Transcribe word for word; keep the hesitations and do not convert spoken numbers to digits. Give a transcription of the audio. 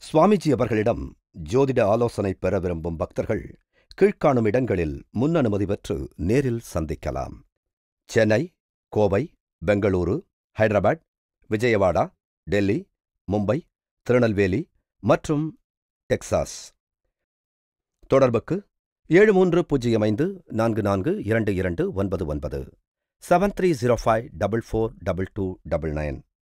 சுவாமிஜி அவர்களிடம் ஜோதிட ஆலோசனை பெற விரும்பும் பக்தர்கள் கீழ்க்காணும் இடங்களில் முன்னனுமதி பெற்று நேரில் சந்திக்கலாம். சென்னை, கோவை, பெங்களூரு, ஹைதராபாத், விஜயவாடா, டெல்லி, மும்பை, திருநெல்வேலி மற்றும் டெக்சாஸ். தொடர்புக்கு ஏழு மூன்று பூஜ்ஜியம் ஐந்து நான்கு நான்கு இரண்டு இரண்டு ஒன்பது ஒன்பது seven three zero five double four double two double nine.